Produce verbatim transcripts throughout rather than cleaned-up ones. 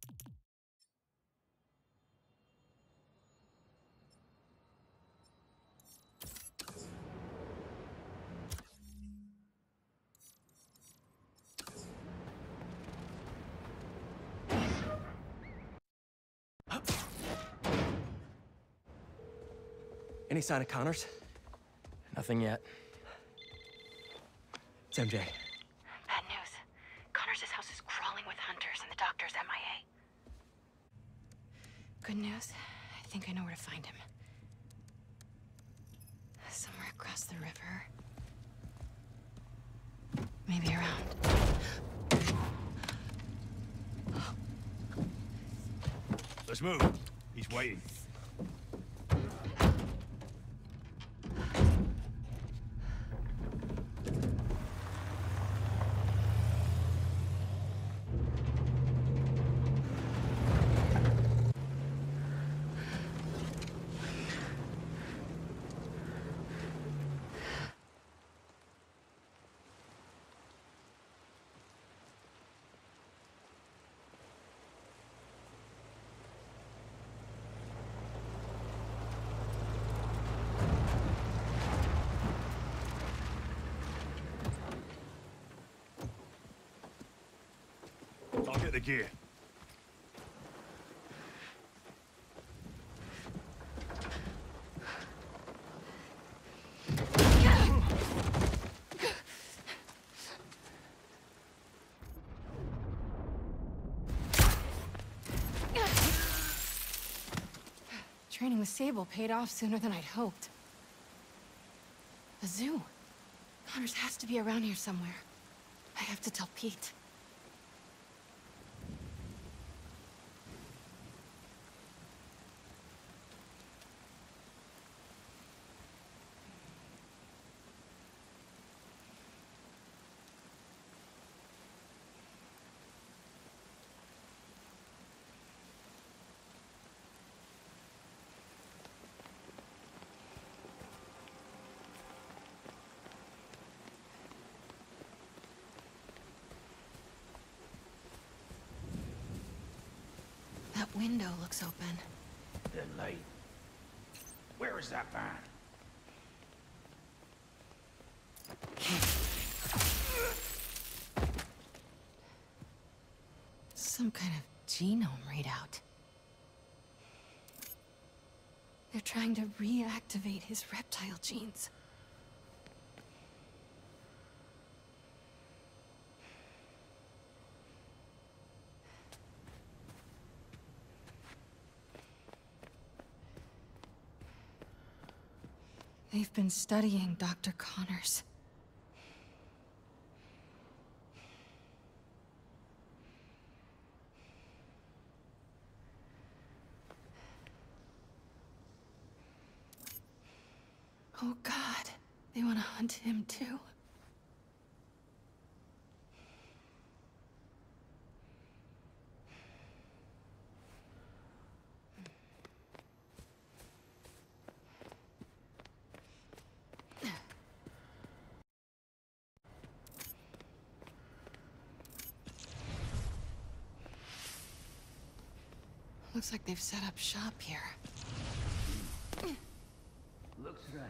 Any sign of Connors? Nothing yet. It's M J. Bad news. Connors' house is crawling with hunters and the doctor's M I A. Good news. I think I know where to find him. Somewhere across the river. Maybe around. Let's move. He's waiting. I'll get the gear. Training with Sable paid off sooner than I'd hoped. A zoo. Connors has to be around here somewhere. I have to tell Pete. That window looks open. The light. Where is that man? Some kind of genome readout. They're trying to reactivate his reptile genes. They've been studying Doctor Connors. Oh God, they want to hunt him too? Looks like they've set up shop here. Looks right.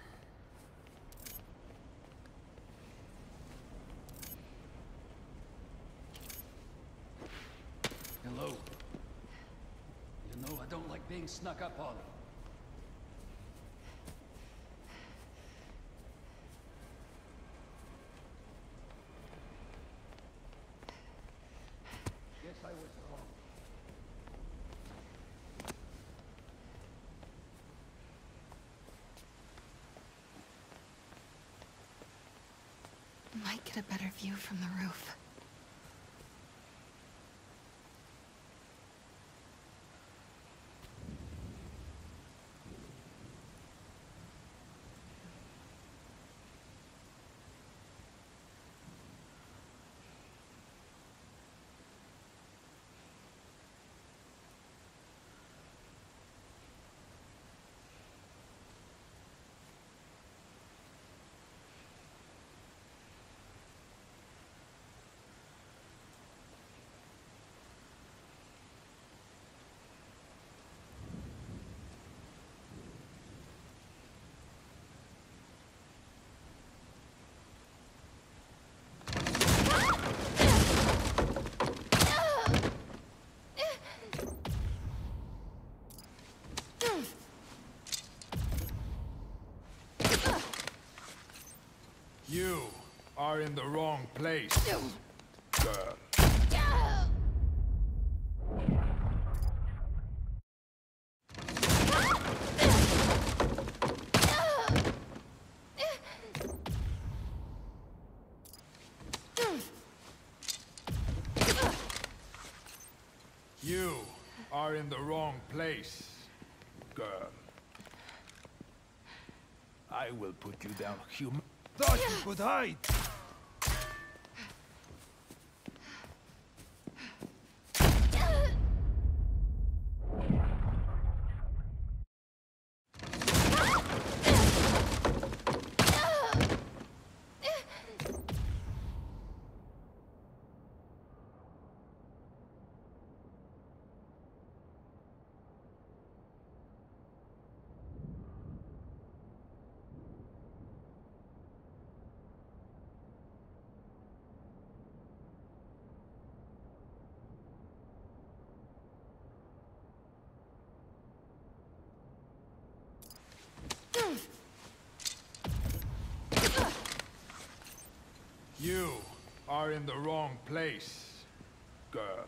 Hello. You know I don't like being snuck up on. Guess I was wrong. Might get a better view from the roof. You are in the wrong place, girl. You are in the wrong place, girl. I will put you down, human. Thought you could hide! You are in the wrong place, girl.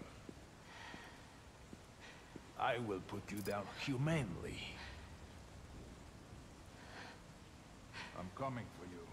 I will put you down humanely. I'm coming for you.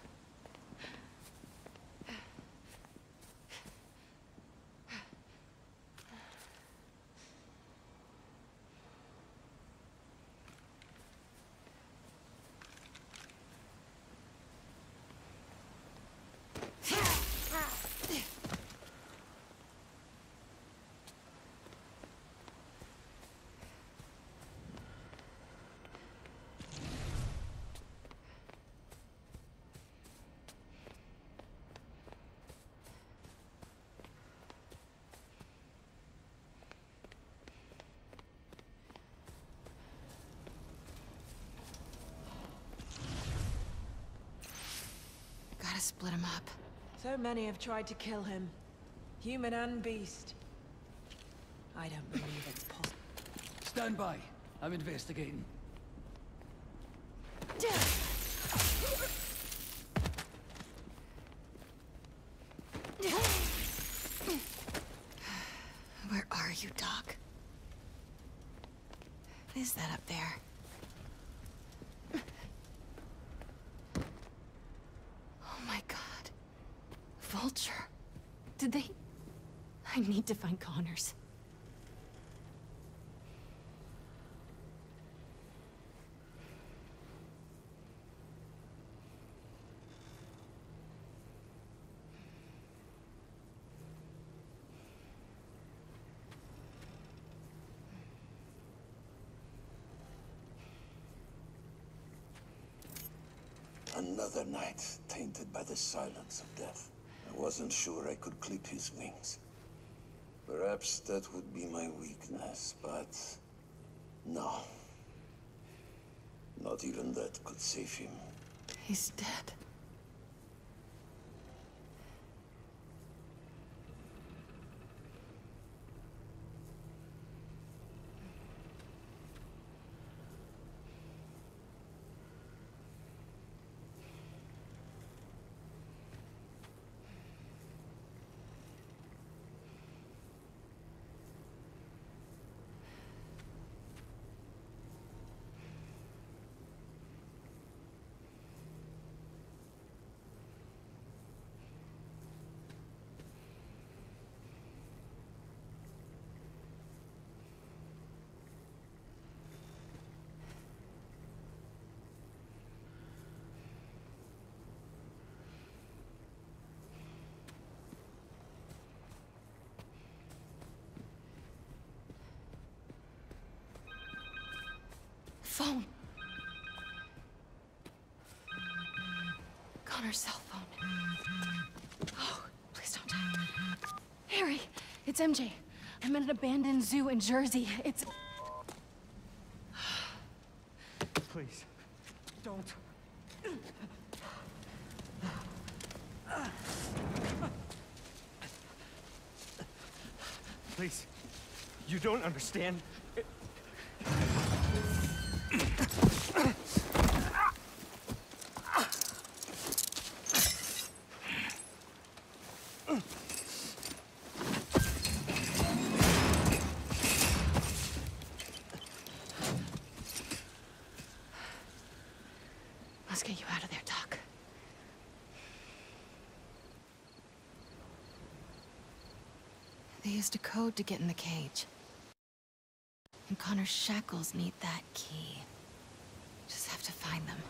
Gotta split him up. So many have tried to kill him. Human and beast. I don't believe it's possible. Stand by. I'm investigating. Where are you, Doc? What is that up there? Oh my God. Vulture. Did they... I need to find Connors. Another night, tainted by the silence of death. I wasn't sure I could clip his wings. Perhaps that would be my weakness, but... no. Not even that could save him. He's dead. Phone. Connor's cell phone. Oh, please don't die. Harry, it's M J. I'm at an abandoned zoo in Jersey. It's... Please, don't. Please, you don't understand. Let's get you out of there, Doc. They used a code to get in the cage. And Connor's shackles need that key. Just have to find them.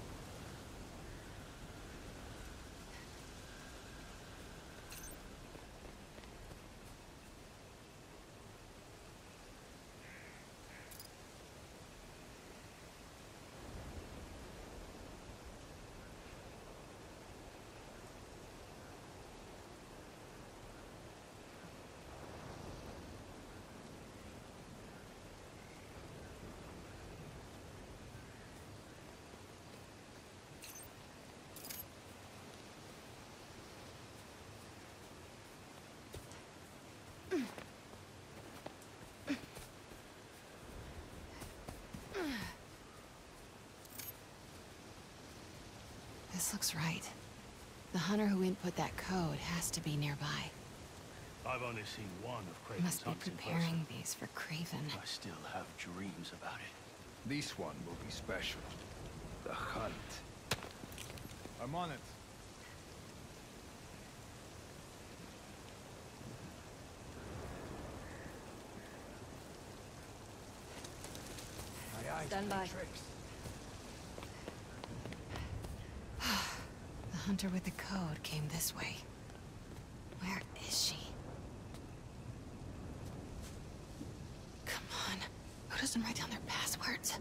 This looks right. The hunter who input that code has to be nearby. I've only seen one of He Craven's must be hunts in person. preparing these for Craven. I still have dreams about it. This one will be special. The hunt. I'm on it. My eyes Stand play by. tricks. The hunter with the code came this way. Where is she? Come on. Who doesn't write down their passwords?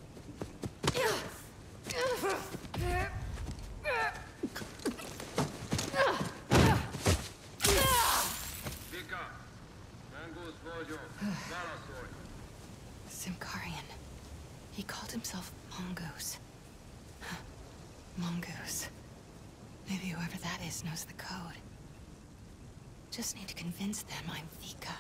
Simkarian. He called himself Mongoose. Mongoose. Maybe whoever that is knows the code. Just need to convince them I'm Vika.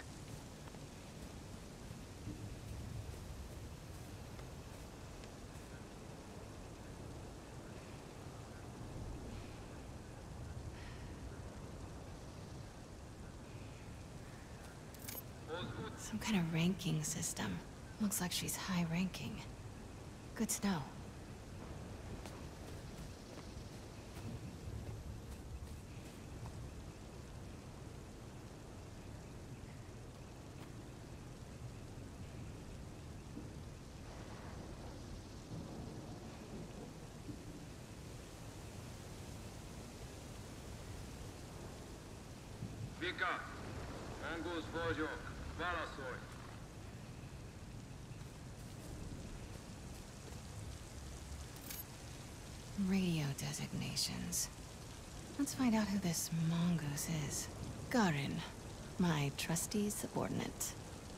Some kind of ranking system. Looks like she's high ranking. Good to know. Vika, Mongoose vagyok. Válaszolj! Radio designations. Let's find out who this Mongoose is. Garin, my trusty subordinate.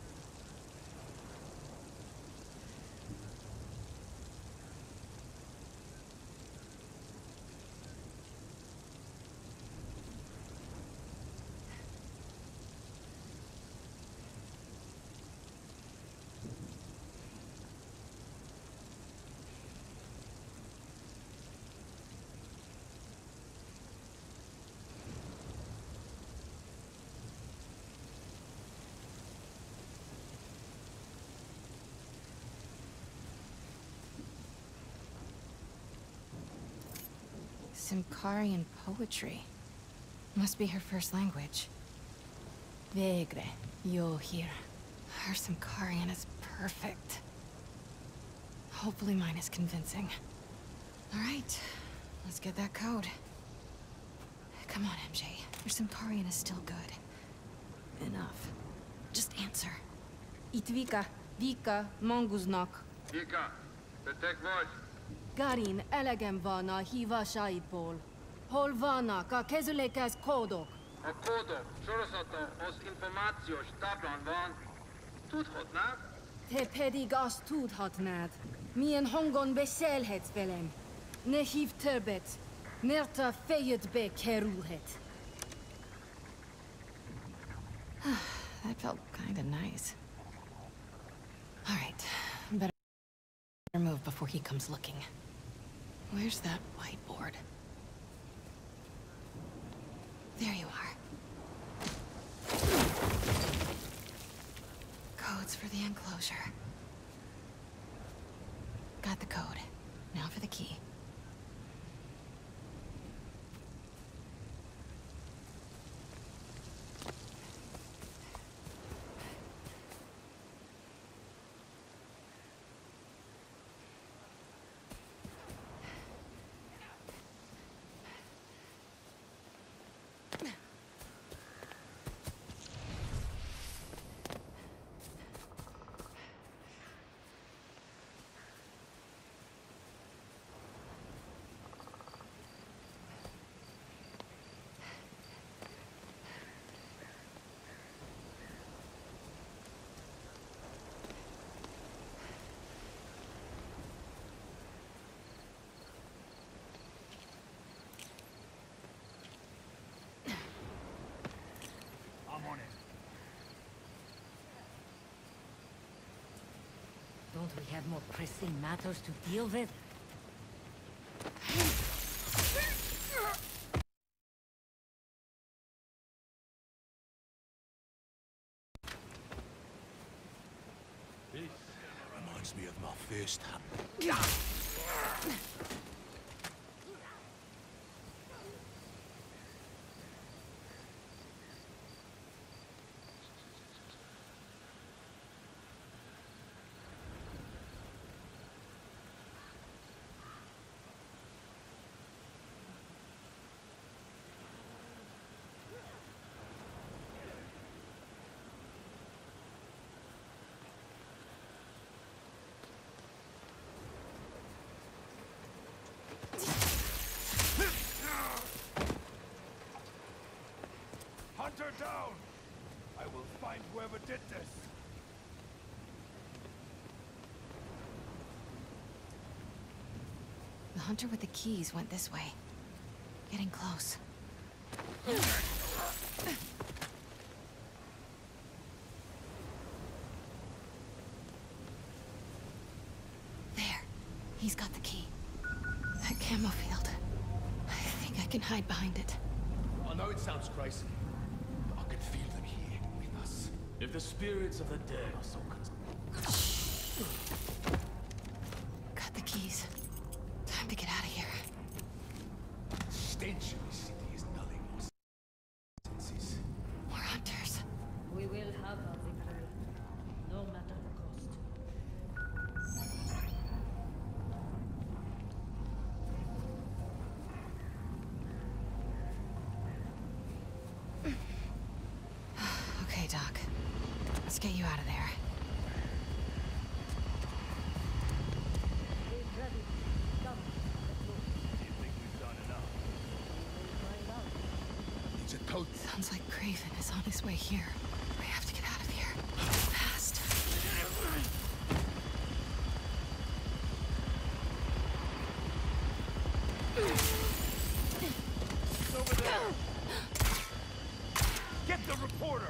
Simkarian poetry. Must be her first language. Vegre, yo here. Her Simkarian is perfect. Hopefully mine is convincing. All right, let's get that code. Come on, M J. Your Simkarian is still good. Enough. Just answer. Itt Vika, Monguznak. Vika, te tek vagy? Garin, elegem van a hívásaidból. Hol vannak a kezülékhez kódok? A kódok sorozata az információs táblán van. Tudhatnád? Te pedig azt tudhatnád. Milyen hangon beszélhetsz velem. Ne hív többet, mert a fejedbe kerülhet. That felt kinda nice. All right, better move before he comes looking. Where's that whiteboard? There you are. Codes for the enclosure. Got the code. Now for the key. we have more pressing matters to deal with? Reminds me of my first hunt. Hunter down! I will find whoever did this! The hunter with the keys went this way. Getting close. There. He's got the key. That camo field. I think I can hide behind it. I know it sounds crazy, but I can feel them here with us. If the spirits of the dead are so concerned. Got the keys. Time to get out of here. The stench of this city is nulling my senses. More hunters. We will have our victory, no matter the cost. Okay, Doc. Let's get you out of there. Do you think we've done enough? It's a toad. Sounds like Craven is on his way here. We have to get out of here. Fast. It's over there! Get the reporter!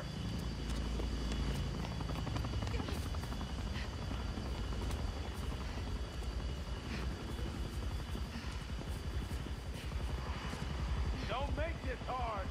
Don't make this hard!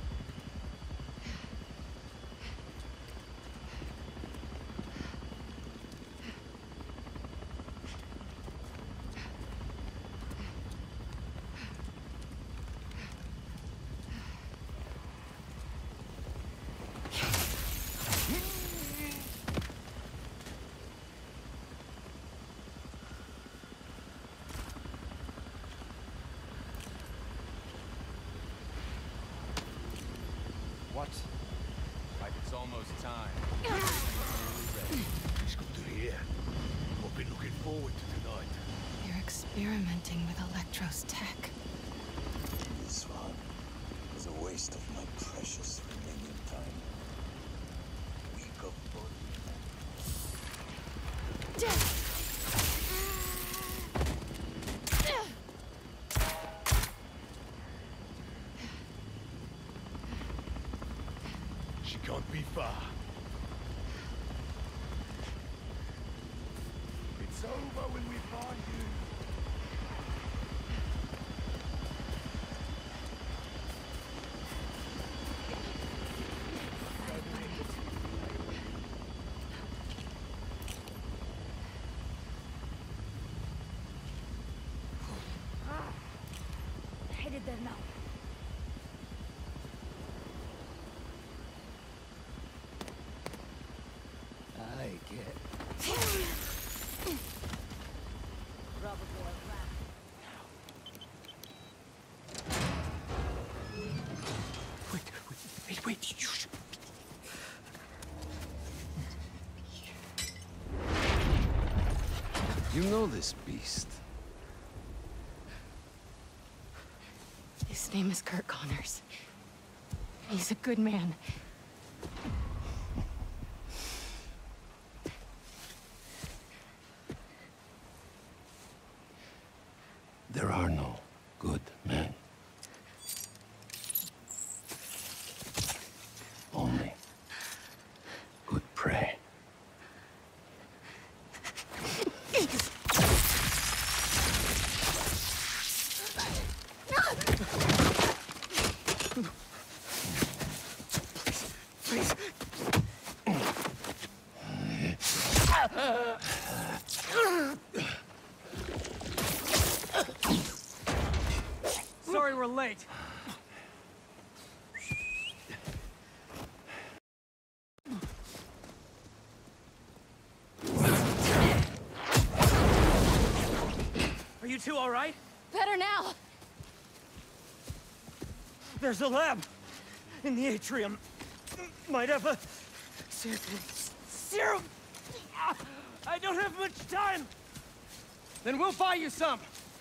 What? Like it's almost time. It's good to hear. I've been looking forward to tonight. They're experimenting with Electro's tech. This one is a waste of my precious remaining time. Week of body. She can't be far. It's over when we find you. Headed there now. I get. Wait, wait, wait, wait, you should... You know this beast. His name is Kurt Connors. He's a good man. There are no good men. Only good prey. hour late. Are you two all right? Better now. There's a lab in the atrium. Might have a ser- serum. I don't have much time. Then we'll buy you some.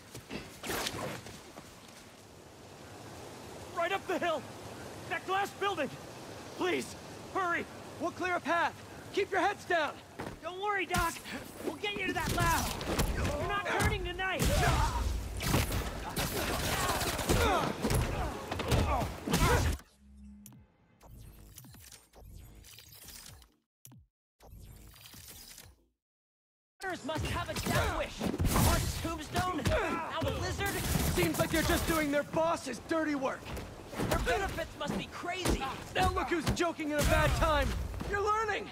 Right up the hill. That glass building. Please, hurry. We'll clear a path. Keep your heads down. Don't worry, Doc. We'll get you to that lab. You're not hurting tonight. Must have a death wish. First tombstone, now the lizard. Seems like they're just doing their boss's dirty work. Their benefits must be crazy. Now look who's joking in a bad time. You're learning.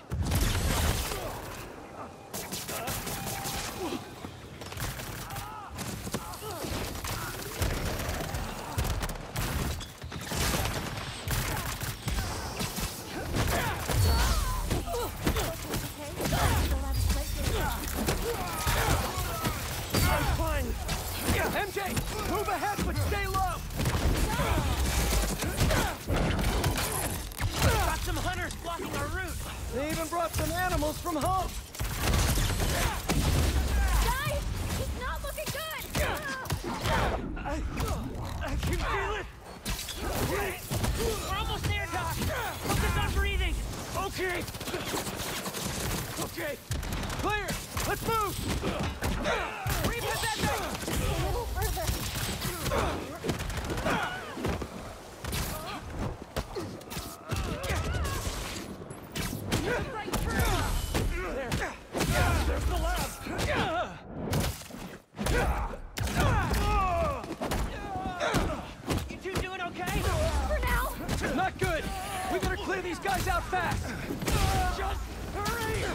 M J, move ahead, but stay low! Got some hunters blocking our route. They even brought some animals from home. Guys, it's not looking good! I, I can feel it! We're almost there, Doc! Focus on breathing! Okay! Okay, clear! Let's move! Repossessing! A little further. Right through! There! There's the lab! You two doing okay? For now! Not good! We gotta clear these guys out fast! Just hurry!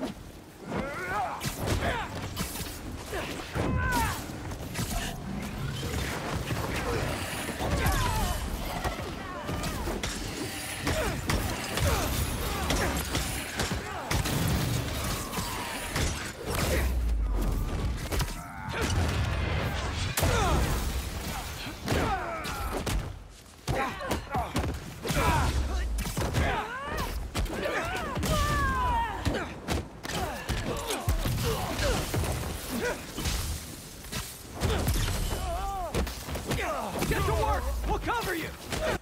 Get to work! We'll cover you!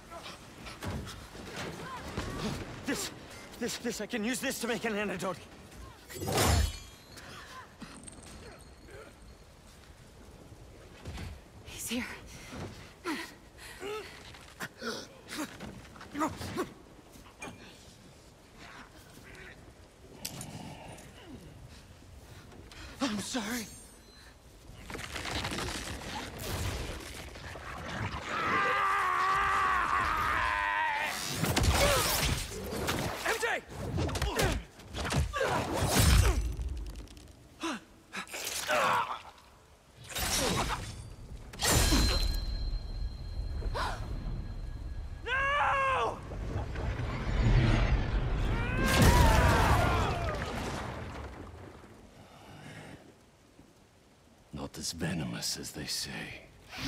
This, this, this, I can use this to make an antidote. He's here. I'm sorry. M J! No! Not as venomous as they say.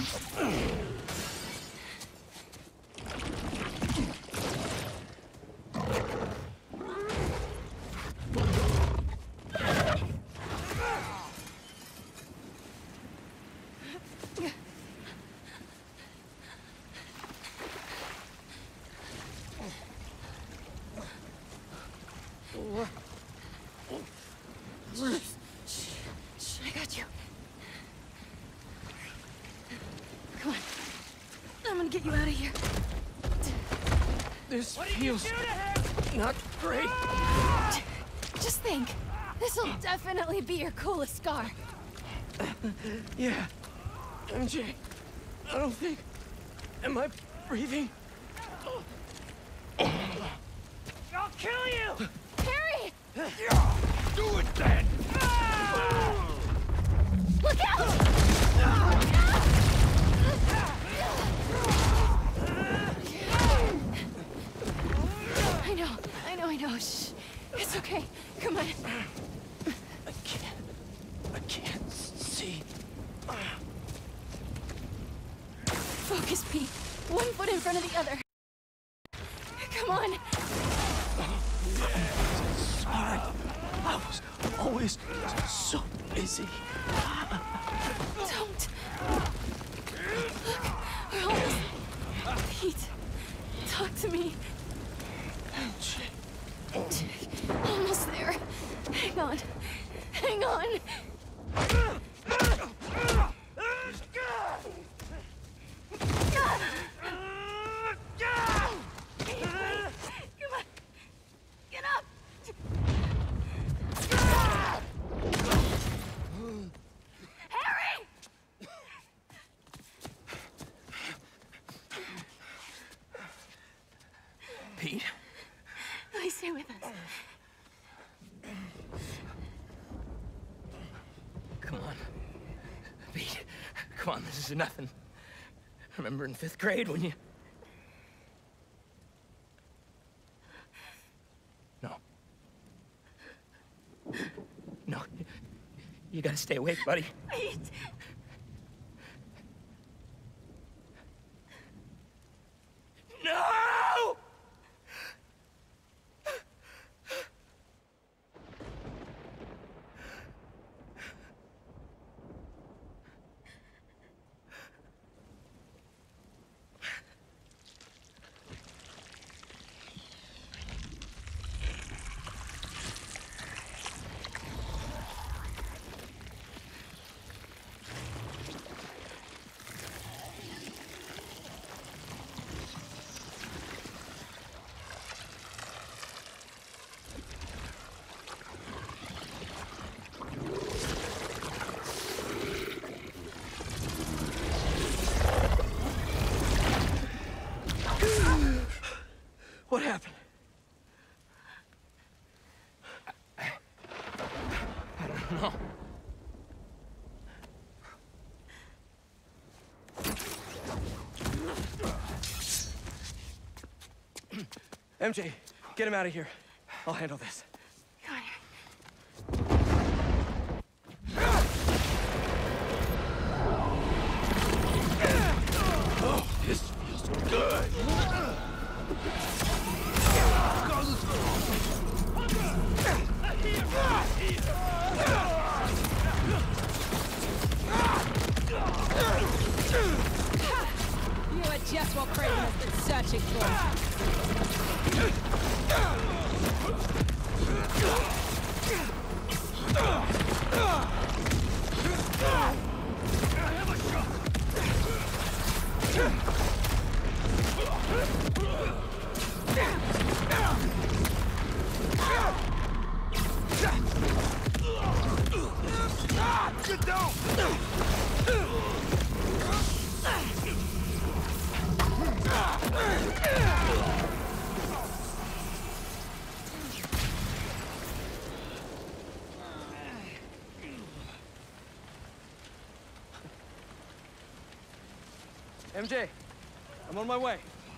I got you. Come on. I'm gonna get you out of here. This What did feels you do to him? not great. Just think. This'll definitely be your coolest scar. Yeah. M J, I don't think... Am I breathing? I'll kill you! Harry! Do it then! Look out! Focus, Pete. One foot in front of the other. Come on. Sorry. I was always so busy. Don't. Look, we're almost... Pete, talk to me. Almost there. Hang on. Hang on. Come on. Get up. Harry! Pete? Please stay with us. Come on. Pete, come on, this is nothing. Remember in fifth grade when you... No. No. You gotta stay awake, buddy. Pete! No! What happened? I, I don't know. M J, get him out of here. I'll handle this. Come on. Oh, this feels good. You are just what Kraven has been searching for. Get down! M J, I'm on my way.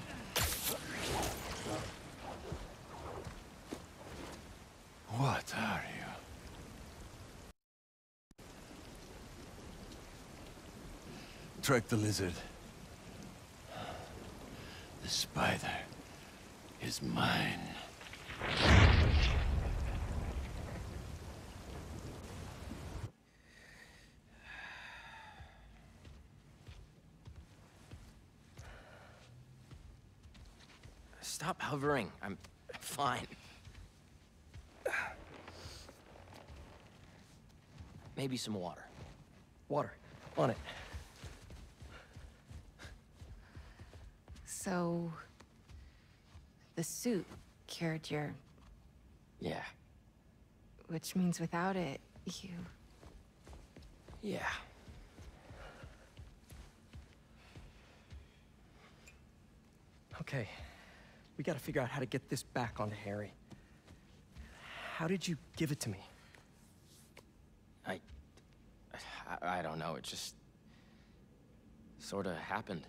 What are you? Track the lizard. The spider is mine. Stop hovering. I'm fine. Maybe some water. Water. On it. So... the suit cured your... Yeah. Which means without it, you... Yeah. Okay. We gotta figure out how to get this back onto Harry. How did you give it to me? I... I, I don't know, it just... sort of happened.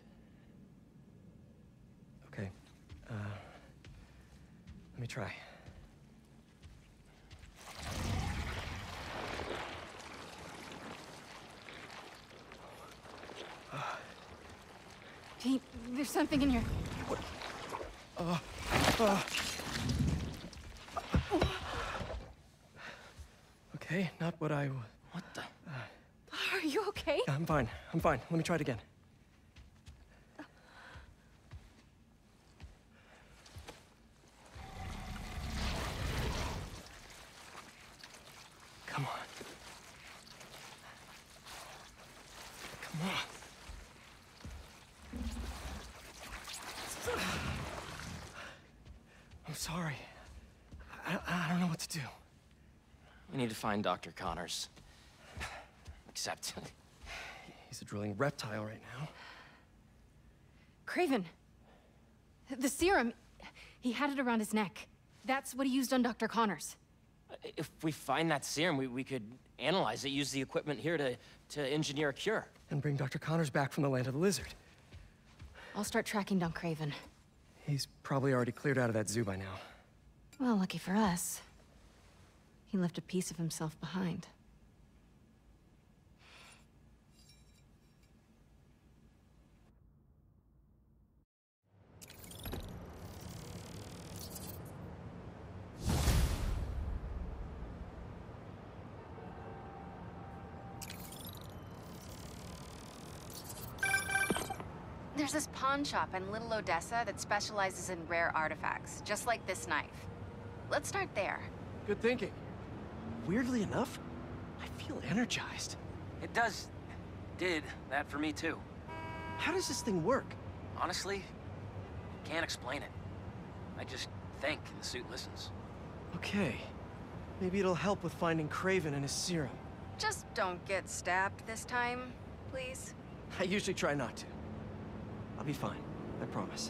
Okay. Uh... Let me try. Pete, there's something in here. What? Uh, uh. Okay, not what I... What the? Uh, Are you okay? I'm fine. I'm fine. Let me try it again. Come on. Come on. I'm sorry. I, I don't know what to do. We need to find Doctor Connors. Except... He's a drooling reptile right now. Craven. The serum. He had it around his neck. That's what he used on Doctor Connors. If we find that serum, we, we could analyze it, use the equipment here to, to engineer a cure. And bring Doctor Connors back from the Land of the Lizard. I'll start tracking down Craven. He's probably already cleared out of that zoo by now. Well, lucky for us. He left a piece of himself behind. There's this pawn shop in Little Odessa that specializes in rare artifacts, just like this knife. Let's start there. Good thinking. Weirdly enough, I feel energized. It does... did that for me, too. How does this thing work? Honestly, can't explain it. I just think and the suit listens. Okay. Maybe it'll help with finding Craven and his serum. Just don't get stabbed this time, please. I usually try not to. I'll be fine, I promise.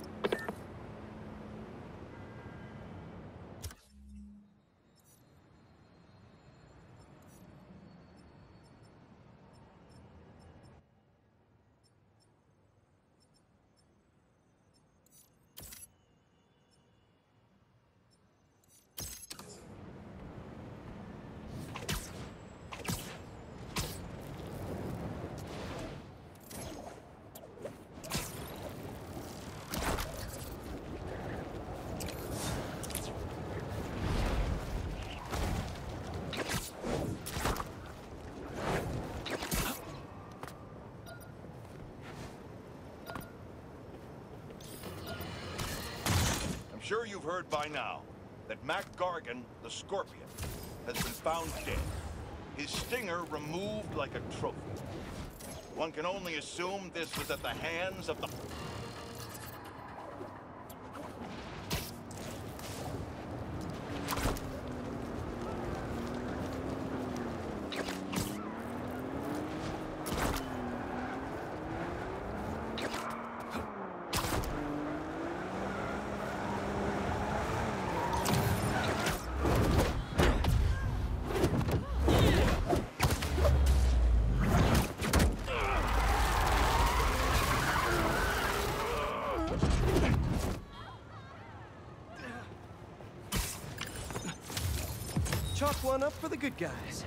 Sure you've heard by now that Mac Gargan, the Scorpion, has been found dead. His stinger removed like a trophy. One can only assume this was at the hands of the... Chalk one up for the good guys.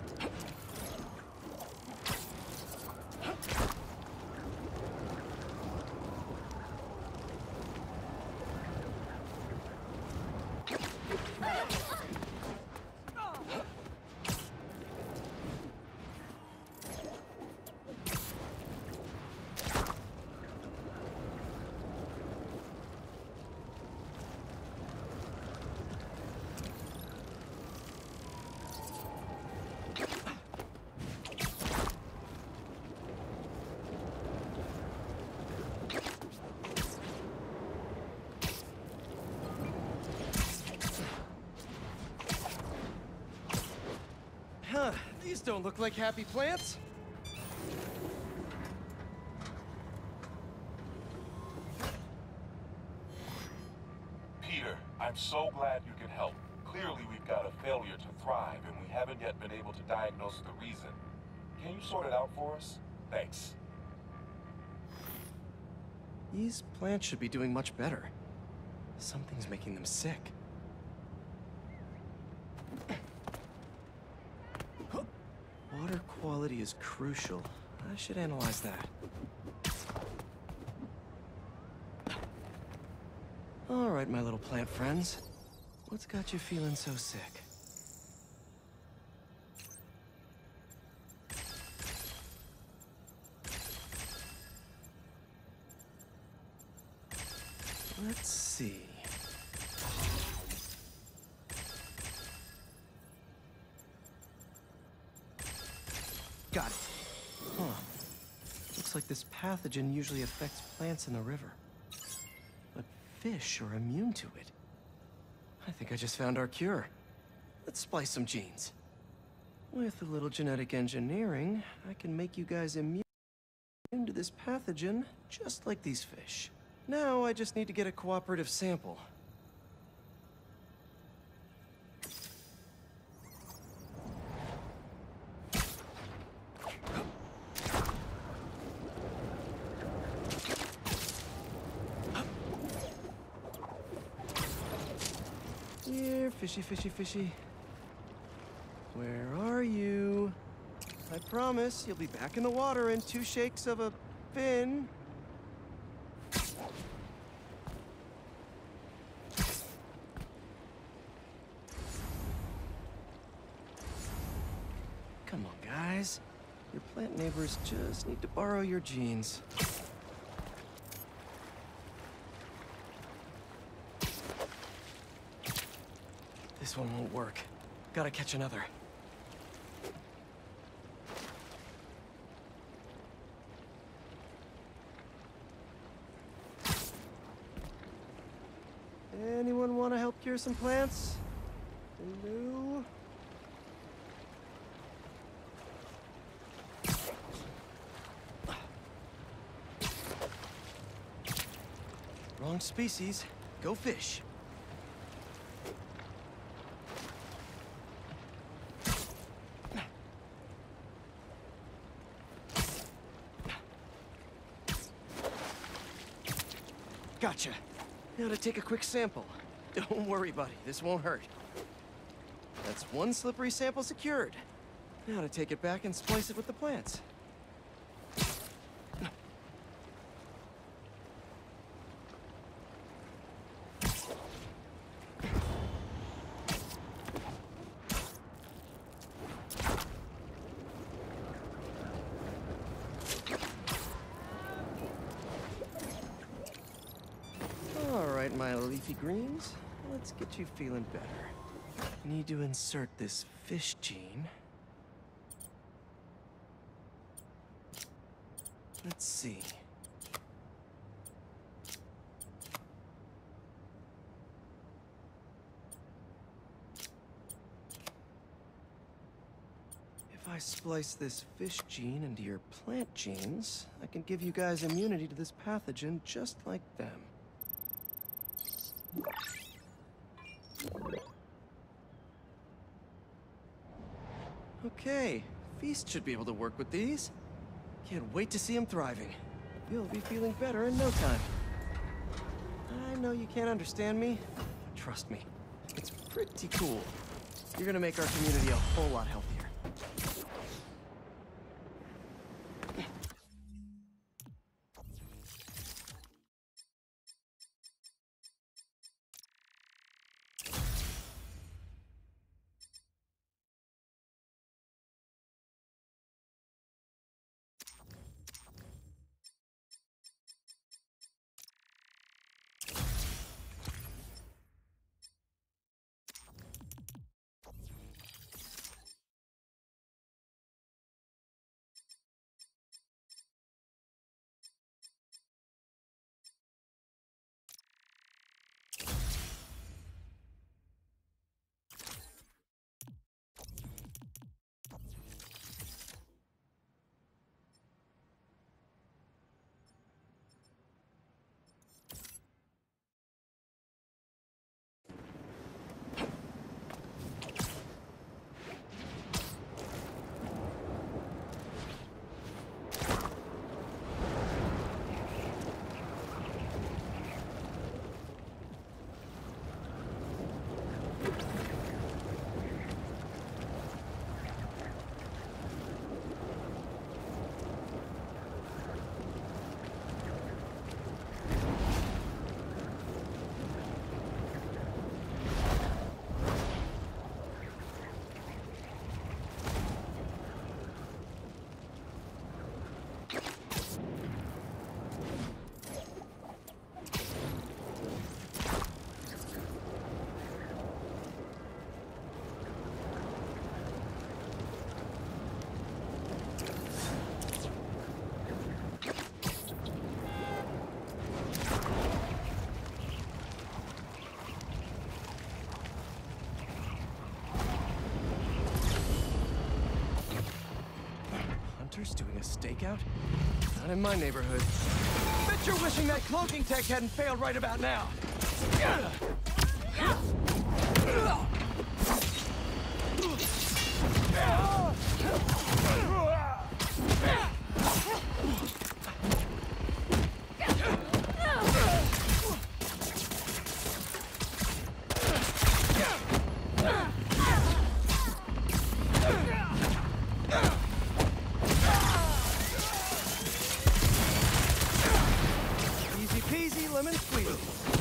Huh, these don't look like happy plants. Peter, I'm so glad you can help. Clearly we've got a failure to thrive, and we haven't yet been able to diagnose the reason. Can you sort it out for us? Thanks. These plants should be doing much better. Something's making them sick. Water quality is crucial. I should analyze that. All right, my little plant friends. What's got you feeling so sick? Let's see. Got it. Huh. Looks like this pathogen usually affects plants in the river. But fish are immune to it. I think I just found our cure. Let's splice some genes. With a little genetic engineering, I can make you guys immune to this pathogen, just like these fish. Now I just need to get a cooperative sample. Here, fishy, fishy, fishy. Where are you? I promise you'll be back in the water in two shakes of a fin. Come on, guys. Your plant neighbors just need to borrow your genes. This one won't work. Gotta catch another. Anyone want to help cure some plants? Hello? Wrong species. Go fish. Gotcha. Now to take a quick sample. Don't worry, buddy. This won't hurt. That's one slippery sample secured. Now to take it back and splice it with the plants. My leafy greens, let's get you feeling better. Need to insert this fish gene. Let's see. If I splice this fish gene into your plant genes, I can give you guys immunity to this pathogen just like them. Okay, Feast should be able to work with these. Can't wait to see him thriving. You'll be feeling better in no time. I know you can't understand me, but trust me, it's pretty cool. You're gonna make our community a whole lot healthier. Peter's doing a stakeout? Not in my neighborhood. Bet you're wishing that cloaking tech hadn't failed right about now. Easy peasy, lemon squeezy.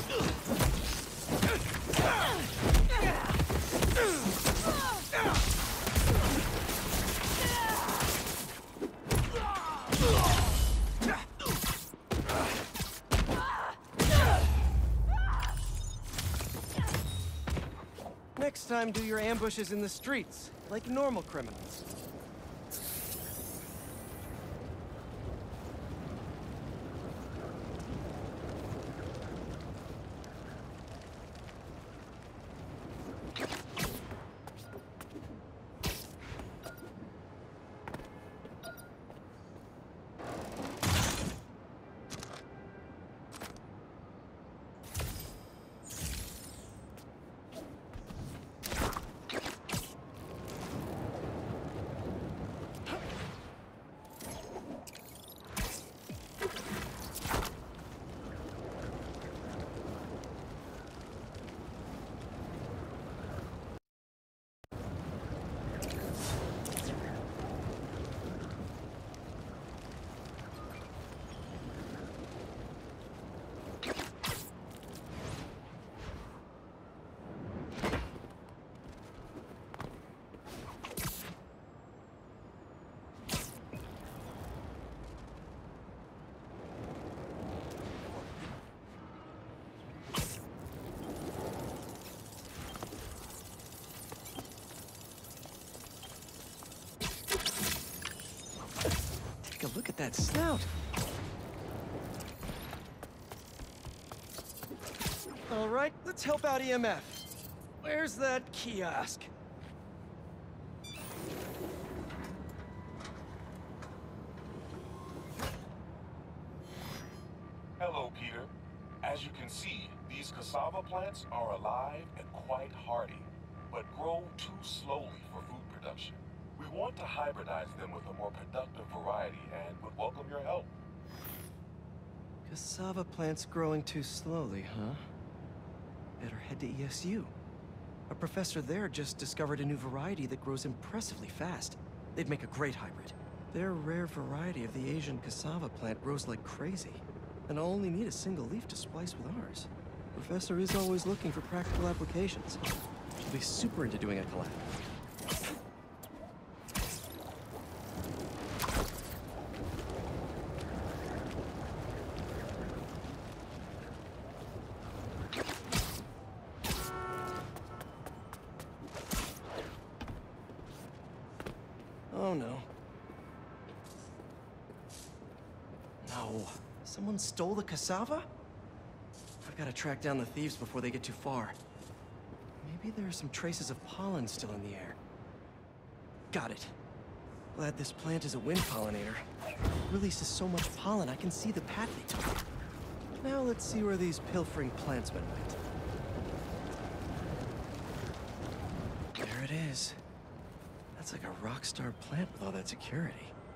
Next time, do your ambushes in the streets, like normal criminals. Take a look at that snout. All right, let's help out E M F. Where's that kiosk? Hello, Peter. As you can see, these cassava plants are alive and quite hardy, but grow too slowly for food production. We want to hybridize them with a more productive variety and would welcome your help. Cassava plants growing too slowly, huh? Better head to E S U. A professor there just discovered a new variety that grows impressively fast. They'd make a great hybrid. Their rare variety of the Asian cassava plant grows like crazy, and I'll only need a single leaf to splice with ours. Professor is always looking for practical applications. She'll be super into doing a collab. Oh no. No. Someone stole the cassava? I've got to track down the thieves before they get too far. Maybe there are some traces of pollen still in the air. Got it. Glad this plant is a wind pollinator. It releases so much pollen I can see the path they took. Now let's see where these pilfering plantsmen went. There it is. That's like a rock star plant with all that security.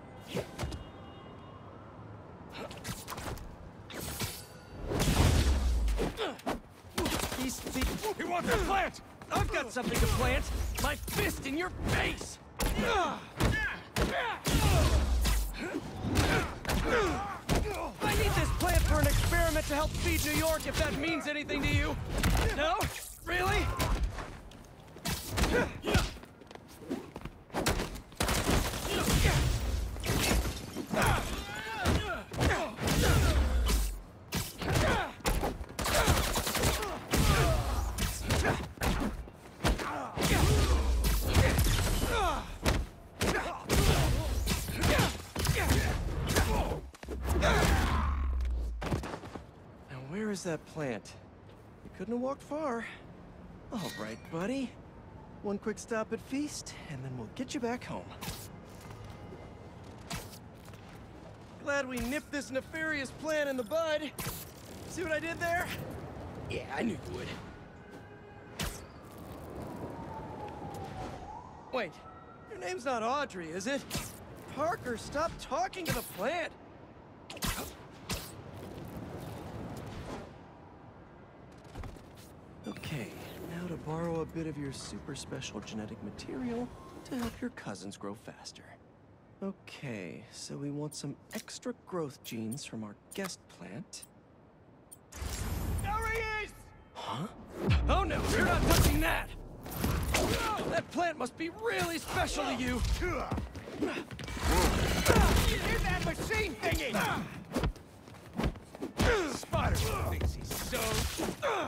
These thieves... You want that plant? I've got something to plant! My fist in your face! I need this plant for an experiment to help feed New York, if that means anything to you. No? Really? Where is that plant? You couldn't have walked far. All right, buddy. One quick stop at Feast, and then we'll get you back home. glad we nipped this nefarious plan in the bud. See what I did there? Yeah, I knew you would. Wait, your name's not Audrey, is it? Parker, stop talking to the plant! Okay, now to borrow a bit of your super special genetic material to help your cousins grow faster. Okay, so we want some extra growth genes from our guest plant. There he is! Huh? Oh no, you're not touching that! That plant must be really special to you! Here's that machine thingy! Spider-Man thinks he's so...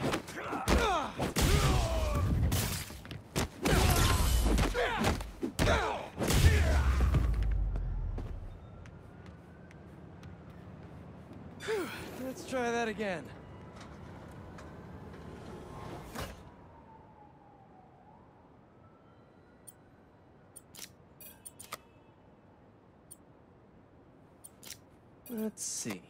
Let's try that again. Let's see.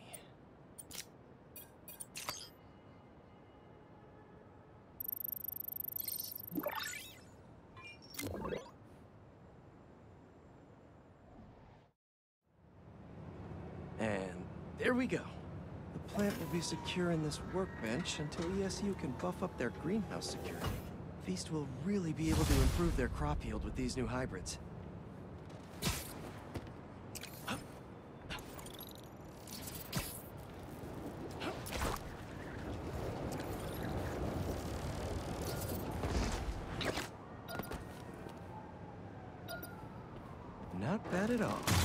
And there we go. The plant will be secure in this workbench until E S U can buff up their greenhouse security. Feast will really be able to improve their crop yield with these new hybrids. Not bad at all.